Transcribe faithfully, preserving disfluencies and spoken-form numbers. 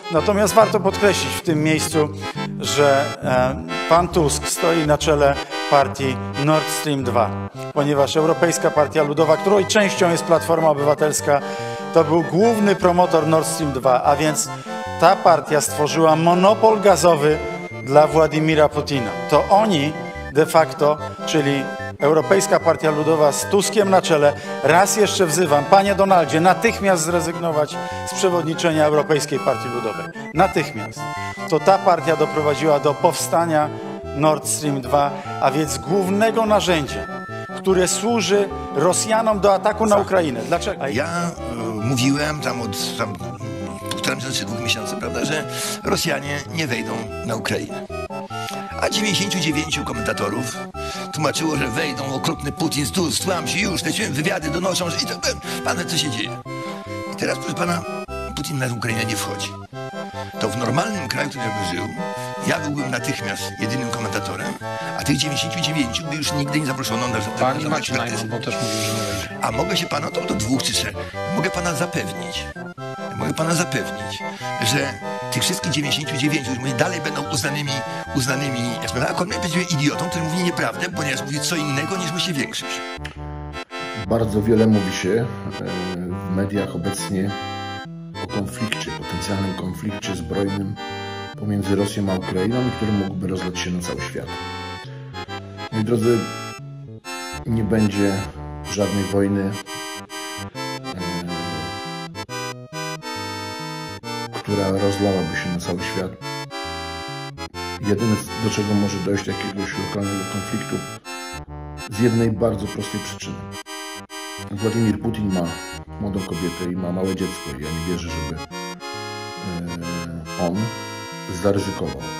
Natomiast warto podkreślić w tym miejscu, że pan Tusk stoi na czele partii Nord Stream dwa, ponieważ Europejska Partia Ludowa, której częścią jest Platforma Obywatelska, to był główny promotor Nord Stream dwa, a więc ta partia stworzyła monopol gazowy dla Władimira Putina. To oni de facto, czyli Europejska Partia Ludowa z Tuskiem na czele, raz jeszcze wzywam, panie Donaldzie, natychmiast zrezygnować z przewodniczenia Europejskiej Partii Ludowej. Natychmiast. To ta partia doprowadziła do powstania Nord Stream dwa, a więc głównego narzędzia, które służy Rosjanom do ataku na Ukrainę. Dlaczego? Ja y, mówiłem tam od tam, półtora miesiąca, dwóch miesięcy, prawda, że Rosjanie nie wejdą na Ukrainę. A dziewięćdziesięciu dziewięciu komentatorów tłumaczyło, że wejdą, okrutny Putin, stu, stłam się już, te wywiady donoszą, że i to, pana, co się dzieje. I teraz, proszę pana, Putin na Ukrainę nie wchodzi. To w normalnym kraju, w którym by żył, ja byłbym natychmiast jedynym komentatorem, a tych dziewięćdziesięciu dziewięciu by już nigdy nie zaproszono na żadne Pan Maciej Najman, bo też mówił, że nie wejdzie. A mogę się pana, to do dwóch czy trzech, mogę pana zapewnić, mogę pana zapewnić, że tych wszystkich dziewięćdziesięciu dziewięciu już dalej będą uznanymi, uznanymi, a on będzie idiotą, który mówi nieprawdę, ponieważ mówi co innego niż myśli większość. Bardzo wiele mówi się w mediach obecnie o konflikcie, potencjalnym konflikcie zbrojnym pomiędzy Rosją a Ukrainą, i który mógłby rozlać się na cały świat. Moi drodzy, nie będzie żadnej wojny, która rozlałaby się na cały świat. Jedyne, do czego może dojść jakiegoś lokalnego konfliktu, z jednej bardzo prostej przyczyny. Władimir Putin ma młodą kobietę i ma małe dziecko i ja nie wierzę, żeby on zaryzykował